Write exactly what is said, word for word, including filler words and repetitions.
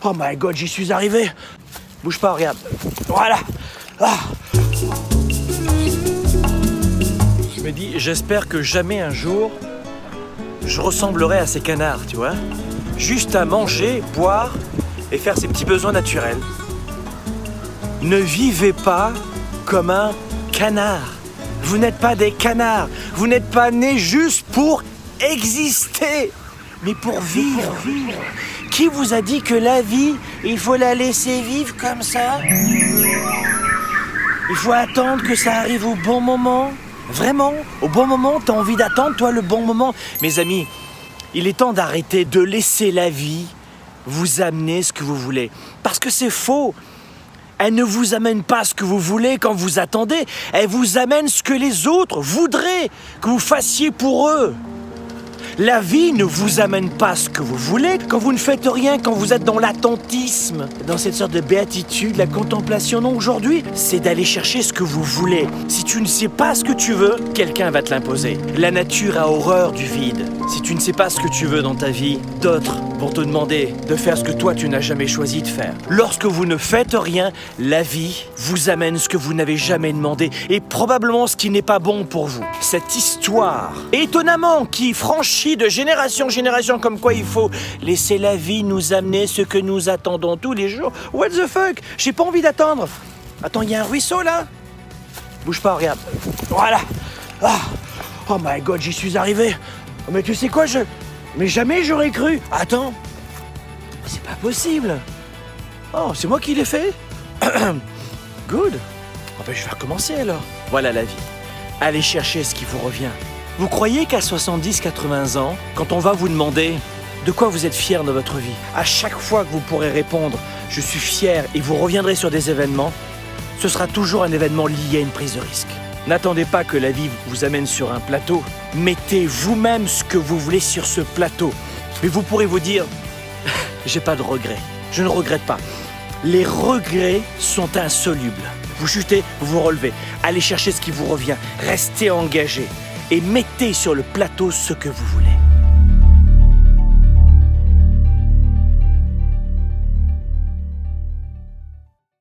Oh my god, j'y suis arrivé. Bouge pas, regarde. Voilà. Ah. Je me dis, j'espère que jamais un jour, je ressemblerai à ces canards, tu vois. Juste à manger, boire et faire ses petits besoins naturels. Ne vivez pas comme un canard. Vous n'êtes pas des canards. Vous n'êtes pas nés juste pour exister, mais pour vivre. Qui vous a dit que la vie, il faut la laisser vivre comme ça? Il faut attendre que ça arrive au bon moment. Vraiment, au bon moment, t'as envie d'attendre, toi, le bon moment. Mes amis, il est temps d'arrêter de laisser la vie vous amener ce que vous voulez. Parce que c'est faux. Elle ne vous amène pas ce que vous voulez quand vous attendez. Elle vous amène ce que les autres voudraient que vous fassiez pour eux. La vie ne vous amène pas ce que vous voulez quand vous ne faites rien, quand vous êtes dans l'attentisme, dans cette sorte de béatitude, la contemplation. Non, aujourd'hui, c'est d'aller chercher ce que vous voulez. Si tu ne sais pas ce que tu veux, quelqu'un va te l'imposer. La nature a horreur du vide. Si tu ne sais pas ce que tu veux dans ta vie, d'autres vont te demander de faire ce que toi tu n'as jamais choisi de faire. Lorsque vous ne faites rien, la vie vous amène ce que vous n'avez jamais demandé et probablement ce qui n'est pas bon pour vous. Cette histoire, étonnamment, qui franchit de génération en génération, comme quoi il faut laisser la vie nous amener ce que nous attendons tous les jours. What the fuck? J'ai pas envie d'attendre. Attends, il y a un ruisseau là? Bouge pas, regarde. Voilà. Ah. Oh my god, j'y suis arrivé. Mais tu sais quoi, je... Mais jamais j'aurais cru. Attends. C'est pas possible. Oh, c'est moi qui l'ai fait. Good. Oh ben, je vais recommencer alors. Voilà la vie. Allez chercher ce qui vous revient. Vous croyez qu'à soixante-dix quatre-vingts ans, quand on va vous demander de quoi vous êtes fier de votre vie, à chaque fois que vous pourrez répondre « je suis fier » et vous reviendrez sur des événements, ce sera toujours un événement lié à une prise de risque. N'attendez pas que la vie vous amène sur un plateau. Mettez vous-même ce que vous voulez sur ce plateau. Mais vous pourrez vous dire « j'ai pas de regrets, je ne regrette pas ». Les regrets sont insolubles. Vous chutez, vous vous relevez. Allez chercher ce qui vous revient. Restez engagé. Et mettez sur le plateau ce que vous voulez.